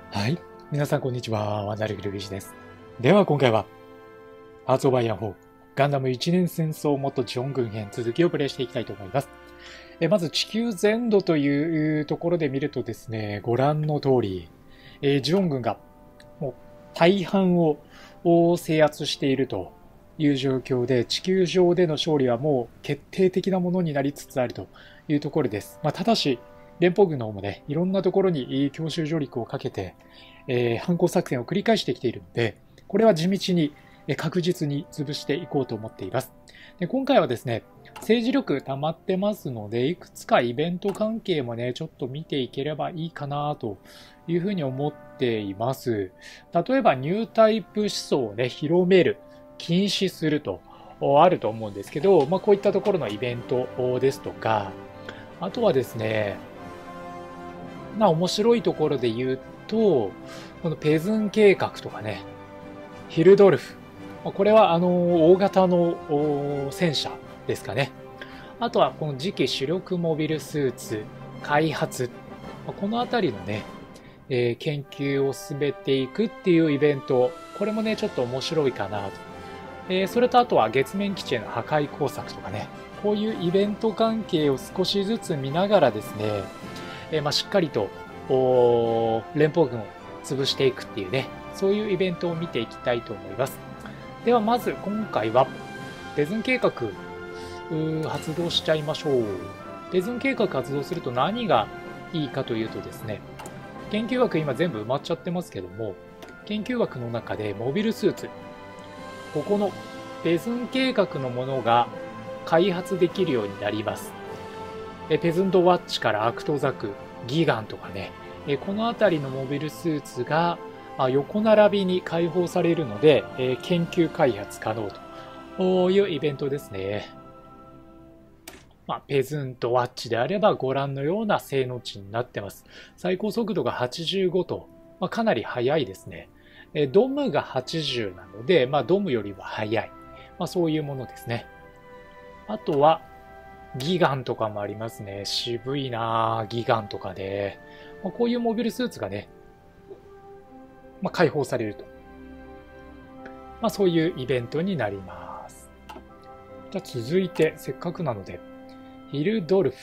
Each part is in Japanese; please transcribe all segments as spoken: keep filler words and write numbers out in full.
はい。皆さん、こんにちは。ワンダルグルビシです。では、今回は、ハーツオブアイアンフォー、ガンダム一年戦争元ジオン軍編続きをプレイしていきたいと思います。えまず、地球全土というところで見るとですね、ご覧の通り、えジオン軍がもう大半を制圧しているという状況で、地球上での勝利はもう決定的なものになりつつあるというところです。まあ、ただし、連邦軍の方もね、いろんなところに強襲上陸をかけて、えー、反攻作戦を繰り返してきているので、これは地道に確実に潰していこうと思っています。で今回はですね、政治力溜まってますので、いくつかイベント関係もね、ちょっと見ていければいいかなというふうに思っています。例えば、ニュータイプ思想をね、広める、禁止すると、あると思うんですけど、まあ、こういったところのイベントですとか、あとはですね、まあ面白いところで言うと、このペズン計画とかね、ヒルドルフ。これはあの大型の戦車ですかね。あとはこの次期主力モビルスーツ開発。このあたりのね、えー、研究を進めていくっていうイベント。これもね、ちょっと面白いかなと。えー、それとあとは月面基地への破壊工作とかね。こういうイベント関係を少しずつ見ながらですね、えーまあ、しっかりと連邦軍を潰していくっていうね、そういうイベントを見ていきたいと思います。ではまず今回はペズン計画発動しちゃいましょう。ペズン計画発動すると何がいいかというとですね、研究枠今全部埋まっちゃってますけども、研究枠の中でモビルスーツ、ここのペズン計画のものが開発できるようになります。ペズントワッチからアクトザク、ギガンとかね、この辺りのモビルスーツが横並びに開放されるので、研究開発可能というイベントですね。まあ、ペズントワッチであればご覧のような性能値になってます。最高速度がはちじゅうごと、まあ、かなり速いですね。ドムがはちじゅうなので、まあ、ドムよりは速い。まあ、そういうものですね。あとは、ギガンとかもありますね。渋いなぁ、ギガンとかで。まあ、こういうモビルスーツがね、まあ、解放されると。まあ、そういうイベントになります。じゃあ続いて、せっかくなので、ヒルドルフ。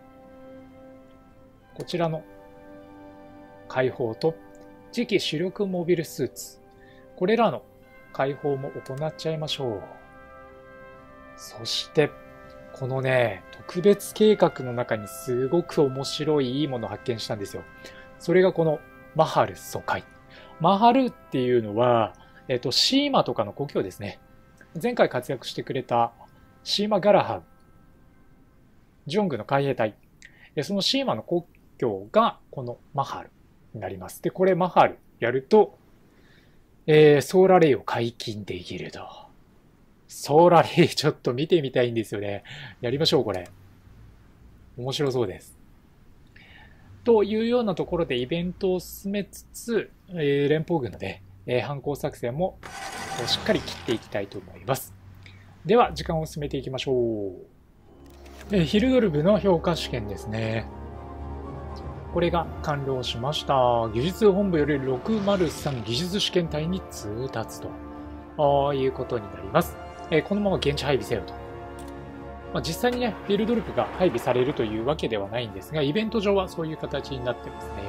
こちらの解放と、次期主力モビルスーツ。これらの解放も行っちゃいましょう。そして、このね、特別計画の中にすごく面白いいいものを発見したんですよ。それがこのマハル疎開。マハルっていうのは、えっと、シーマとかの故郷ですね。前回活躍してくれたシーマ・ガラハン。ジオン軍の海兵隊。そのシーマの故郷がこのマハルになります。で、これマハルやると、えー、ソーラレイを解禁できると。ソーラレイちょっと見てみたいんですよね。やりましょう、これ。面白そうです。というようなところでイベントを進めつつ、えー、連邦軍のね、えー、反攻作戦もしっかり切っていきたいと思います。では、時間を進めていきましょう。えー、ヒルドルブの評価試験ですね。これが完了しました。技術本部よりろくまるさん技術試験隊に通達ということになります。えー、このまま現地配備せよと。まあ、実際にね、フィールドループが配備されるというわけではないんですが、イベント上はそういう形になってますね。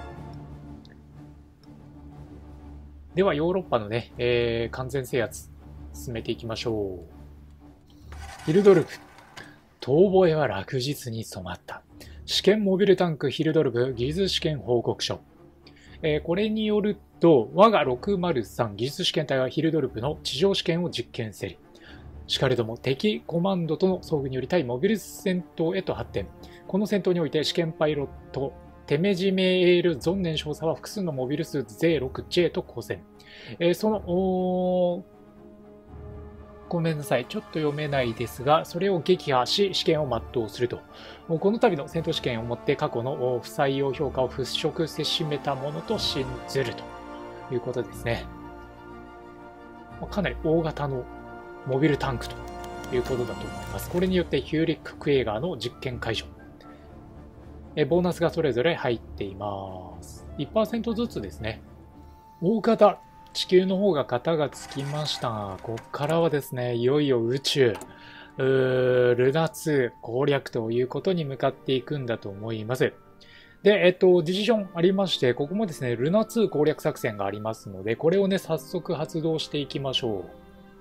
では、ヨーロッパのね、えー、完全制圧、進めていきましょう。フィルドループ。遠吠えは落日に染まった。試験モビルタンクヒルドルブ技術試験報告書。えー、これによると、我がろくまるさん技術試験隊はヒルドルブの地上試験を実験せり。しかれども敵コマンドとの遭遇により対モビル戦闘へと発展。この戦闘において試験パイロットテメジメールゾンネン少佐は複数のモビルスーツ ゼーろくジェー と交戦。えー、そのごめんなさいちょっと読めないですが、それを撃破し試験を全うすると。この度の戦闘試験をもって過去の不採用評価を払拭せしめたものと信ずるということですね。かなり大型のモビルタンクということだと思います。これによってヒューリック・クエーガーの実験解除。えボーナスがそれぞれ入っています。 いちパーセント ずつですね。大方、地球の方が型がつきましたが、ここからはですね、いよいよ宇宙、うールナツー攻略ということに向かっていくんだと思います。で、えっと、ディシジョンありまして、ここもですね、ルナツー攻略作戦がありますので、これをね、早速発動していきましょう。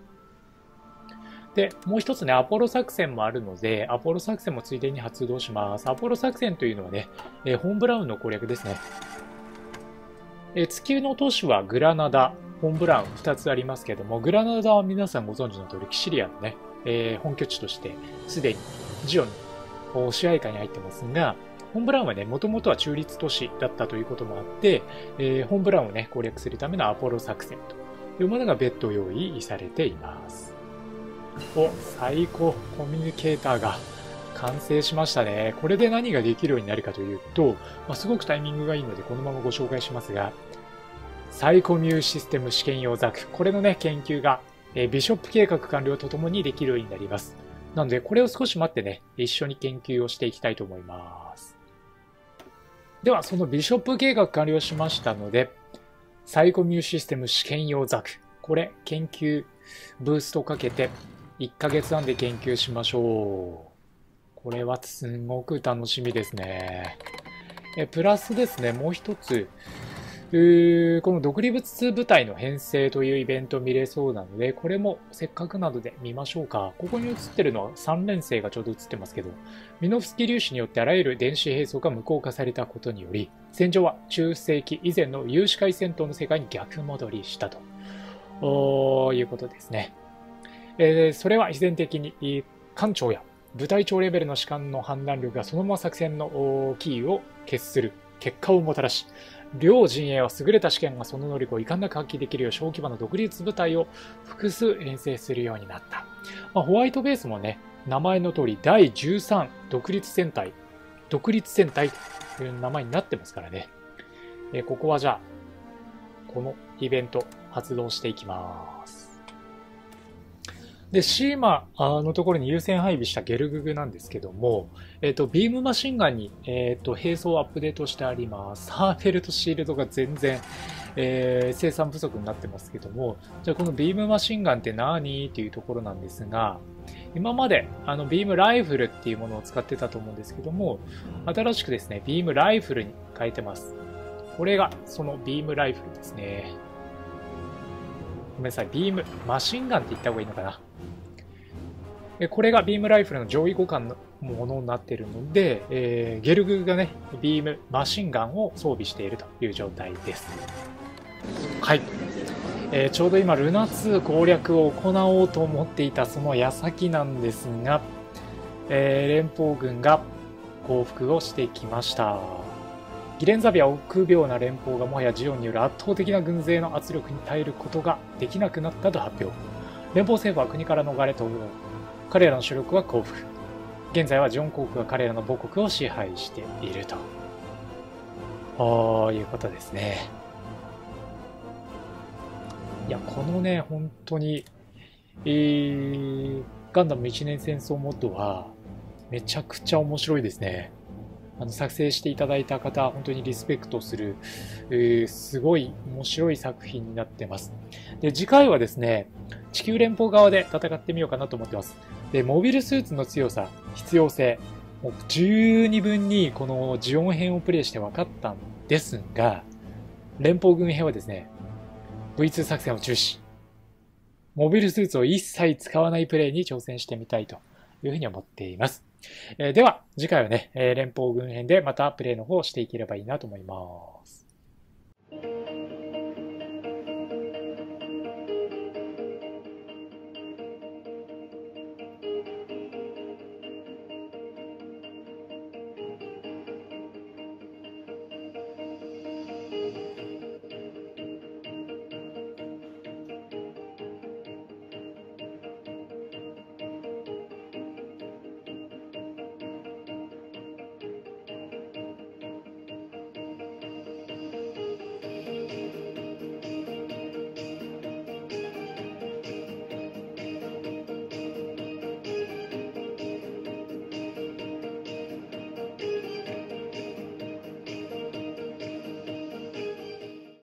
で、もう一つね、アポロ作戦もあるので、アポロ作戦もついでに発動します。アポロ作戦というのはね、えー、ホンブラウンの攻略ですね。えー、地球の都市はグラナダ、ホンブラウンふたつありますけども、グラナダは皆さんご存知の通り、キシリアのね、えー、本拠地として、すでにジオンの支配下に入ってますが、ホンブラウンはね、もともとは中立都市だったということもあって、えー、ホンブラウンをね、攻略するためのアポロ作戦というものが別途用意されています。お、最高コミュニケーターが完成しましたね。これで何ができるようになるかというと、まあ、すごくタイミングがいいのでこのままご紹介しますが、サイコミューシステム試験用ザク。これのね、研究が、えー、ビショップ計画完了とともにできるようになります。なので、これを少し待ってね、一緒に研究をしていきたいと思います。では、そのビショップ計画完了しましたので、サイコミューシステム試験用ザク。これ、研究、ブーストかけて、いっかげつはんで研究しましょう。これはすごく楽しみですね。えプラスですね、もう一つ、この独立部隊の編成というイベントを見れそうなので、これもせっかくなので見ましょうか。ここに映ってるのはさん連星がちょうど映ってますけど、ミノフスキ粒子によってあらゆる電子兵装が無効化されたことにより、戦場は中世紀以前の有志海戦闘の世界に逆戻りしたということですね。えー、それは必然的に艦長や部隊長レベルの士官の判断力がそのまま作戦のキーを決する結果をもたらし、両陣営は優れた士官がその能力を遺憾なく発揮できるよう小規模な独立部隊を複数編成するようになった。まあ、ホワイトベースもね、名前の通りだいじゅうさん独立戦隊、独立戦隊という名前になってますからね。えー、ここはじゃあ、このイベント発動していきます。で、シーマのところに優先配備したゲルググなんですけども、えっと、ビームマシンガンに、えっと、兵装をアップデートしてあります。ハーフェルトシールドが全然、えー、生産不足になってますけども、じゃあこのビームマシンガンって何っていうところなんですが、今まであのビームライフルっていうものを使ってたと思うんですけども、新しくですね、ビームライフルに変えてます。これがそのビームライフルですね。ごめんなさい、ビームマシンガンって言った方がいいのかな。これがビームライフルの上位互換のものになっているので、えー、ゲルグがね、ビームマシンガンを装備しているという状態です。はい。えー、ちょうど今、ルナツー攻略を行おうと思っていたその矢先なんですが、えー、連邦軍が降伏をしてきました。ギレンザビア臆病な連邦がもはやジオンによる圧倒的な軍勢の圧力に耐えることができなくなったと発表。連邦政府は国から逃れと彼らの主力は降伏。現在はジオン公国が彼らの母国を支配しているということですね。いや、このね、本当に、えー、ガンダムいちねん戦争モッドはめちゃくちゃ面白いですね。あの作成していただいた方、本当にリスペクトする、えー、すごい面白い作品になってます。で、次回はですね、地球連邦側で戦ってみようかなと思ってます。で、モビルスーツの強さ、必要性、もう十二分にこのジオン編をプレイして分かったんですが、連邦軍編はですね、ブイツー 作戦を中止。モビルスーツを一切使わないプレイに挑戦してみたいというふうに思っています。えー、では、次回はね、連邦軍編でまたプレイの方をしていければいいなと思います。